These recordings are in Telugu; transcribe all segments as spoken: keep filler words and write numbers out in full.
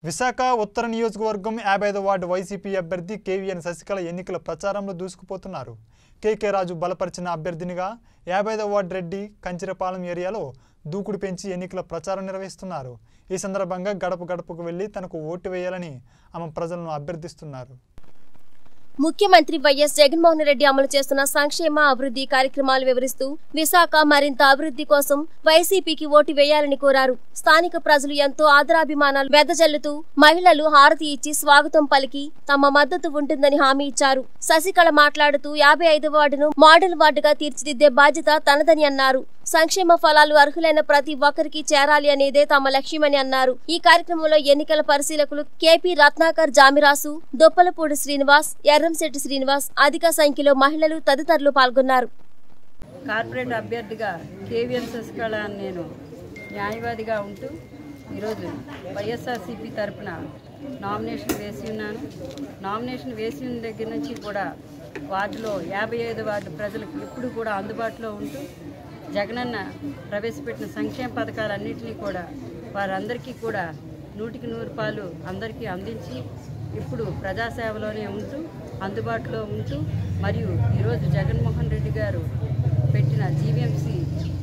విశాఖ ఉత్తర నియోజకవర్గం యాభై ఐదవ వార్డు వైసీపీ అభ్యర్థి కేవీఎన్ శశికళ ఎన్నికల ప్రచారంలో దూసుకుపోతున్నారు. కేకే రాజు బలపరిచిన అభ్యర్థినిగా యాభై ఐదవ వార్డు రెడ్డి కంచిరపాలెం ఏరియాలో దూకుడు పెంచి ఎన్నికల ప్రచారం నిర్వహిస్తున్నారు. ఈ సందర్భంగా గడప గడపకు వెళ్లి తనకు ఓటు వేయాలని ఆమె ప్రజలను అభ్యర్థిస్తున్నారు. ముఖ్యమంత్రి వైఎస్ జగన్మోహన్ రెడ్డి అమలు చేస్తున్న సంక్షేమ అభివృద్ధి కార్యక్రమాలు వివరిస్తూ విశాఖ మరింత అభివృద్ధి కోసం వైసీపీకి ఓటు వేయాలని కోరారు. స్థానిక ప్రజలు ఎంతో ఆదరాభిమానాలు వెదజల్లుతూ మహిళలు హారతి ఇచ్చి స్వాగతం పలికి తమ మద్దతు ఉంటుందని హామీ ఇచ్చారు. శశికళ మాట్లాడుతూ యాభై ఐదవ వార్డును మోడల్ వార్డుగా తీర్చిదిద్దే బాధ్యత తనదని అన్నారు. సంక్షేమ ఫలాలు అర్హులైన ప్రతి ఒక్కరికి చేరాలి అనేదే తమ లక్ష్యమని అన్నారు. ఈ కార్యక్రమంలో ఎన్నికల పరిశీలకులు కేపీ రత్నాకర్ జామిరాసు, దొప్పలపూడి శ్రీనివాస్, ఎర్రంశెట్టి శ్రీనివాస్, అధిక సంఖ్యలో మహిళలు తదితరులు పాల్గొన్నారు. కార్పొరేట్ అభ్యర్థిగా కేవీఎన్ శశికళ నేను న్యాయవాదిగా ఉంటూ ఈరోజు వైఎస్ఆర్సీపీ తరఫున నామినేషన్ వేసి ఉన్నాను. నామినేషన్ వేసి ఉన్న దగ్గర నుంచి కూడా వార్డులో యాభై ఐదు వార్డు ప్రజలకు ఎప్పుడు కూడా అందుబాటులో ఉంటూ జగనన్న ప్రవేశపెట్టిన సంక్షేమ పథకాలన్నింటినీ కూడా వారందరికీ కూడా నూటికి నూరు పాలు అందరికీ అందించి ఇప్పుడు ప్రజాసేవలోనే ఉంటూ అందుబాటులో ఉంటూ మరియు ఈరోజు జగన్మోహన్ రెడ్డి గారు పెట్టిన జీవీఎంసీ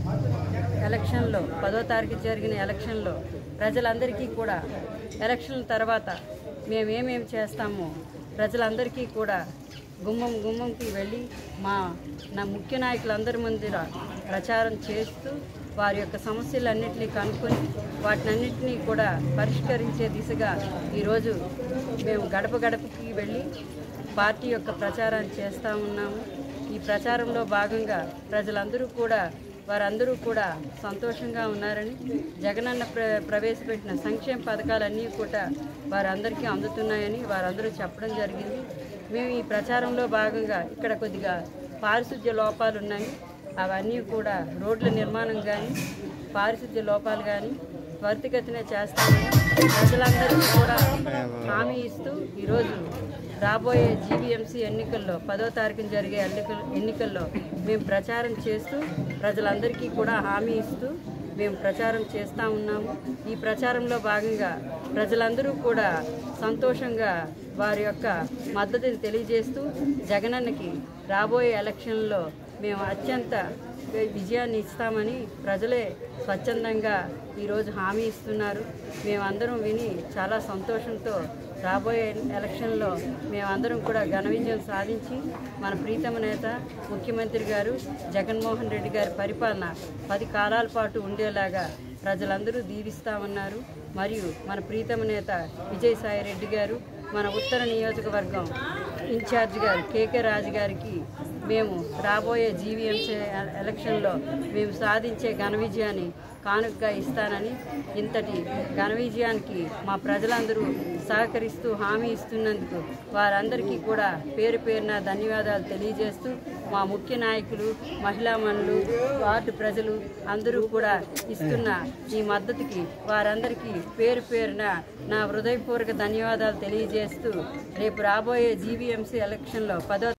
ఎలక్షన్లో పదో తారీఖు జరిగిన ఎలక్షన్లో ప్రజలందరికీ కూడా ఎలక్షన్ల తర్వాత మేమేమేమి చేస్తామో ప్రజలందరికీ కూడా గుమ్మం గుమ్మంకి వెళ్ళి మా నా ముఖ్య నాయకులందరి ముందర ప్రచారం చేస్తూ వారి యొక్క సమస్యలన్నింటినీ కనుక్కొని వాటినన్నింటినీ కూడా పరిష్కరించే దిశగా ఈరోజు మేము గడప గడపకి వెళ్ళి పార్టీ యొక్క ప్రచారాన్ని చేస్తూ ఉన్నాము. ఈ ప్రచారంలో భాగంగా ప్రజలందరూ కూడా వారందరూ కూడా సంతోషంగా ఉన్నారని, జగనన్న ప్ర ప్రవేశపెట్టిన సంక్షేమ పథకాలన్నీ కూడా వారందరికీ అందుతున్నాయని వారందరూ చెప్పడం జరిగింది. మేము ఈ ప్రచారంలో భాగంగా ఇక్కడ కొద్దిగా పారిశుద్ధ్య లోపాలు ఉన్నాయి. అవన్నీ కూడా రోడ్ల నిర్మాణం కానీ పారిశుద్ధ్య లోపాలు కానీ త్వరితగతిన చేస్తామని ప్రజలందరికీ కూడా హామీ ఇస్తూ ఈరోజు రాబోయే జీవీఎంసీ ఎన్నికల్లో పదో తారీఖున జరిగే ఎన్నికల ఎన్నికల్లో మేము ప్రచారం చేస్తూ ప్రజలందరికీ కూడా హామీ ఇస్తూ మేము ప్రచారం చేస్తూ ఉన్నాము. ఈ ప్రచారంలో భాగంగా ప్రజలందరూ కూడా సంతోషంగా వారి యొక్క మద్దతుని తెలియజేస్తూ జగనన్నకి రాబోయే ఎలక్షన్లో మేము అత్యంత విజయాన్ని ఇస్తామని ప్రజలే స్వచ్ఛందంగా ఈరోజు హామీ ఇస్తున్నారు. మేమందరం విని చాలా సంతోషంతో రాబోయే ఎలక్షన్లో మేమందరం కూడా ఘన విజయం సాధించి మన ప్రీతమ నేత ముఖ్యమంత్రి గారు జగన్మోహన్ రెడ్డి గారి పరిపాలన పది కాలాల పాటు ఉండేలాగా ప్రజలందరూ దీవిస్తామన్నారు. మరియు మన ప్రీతమ నేత విజయసాయి రెడ్డి గారు మన ఉత్తర నియోజకవర్గం ఇన్ఛార్జ్ గారు కేకే రాజు గారికి మేము రాబోయే జీవీఎంసీ ఎలక్షన్లో మేము సాధించే ఘన విజయాన్ని కానుకగా ఇస్తానని, ఇంతటి ఘన విజయానికి మా ప్రజలందరూ సహకరిస్తూ హామీ ఇస్తున్నందుకు వారందరికీ కూడా పేరు పేరున ధన్యవాదాలు తెలియజేస్తూ మా ముఖ్య నాయకులు, మహిళామణులు, వార్డు ప్రజలు అందరూ కూడా ఇస్తున్న ఈ మద్దతుకి వారందరికీ పేరు పేరున నా హృదయపూర్వక ధన్యవాదాలు తెలియజేస్తూ రేపు రాబోయే జీవీఎంసీ ఎలక్షన్లో పదో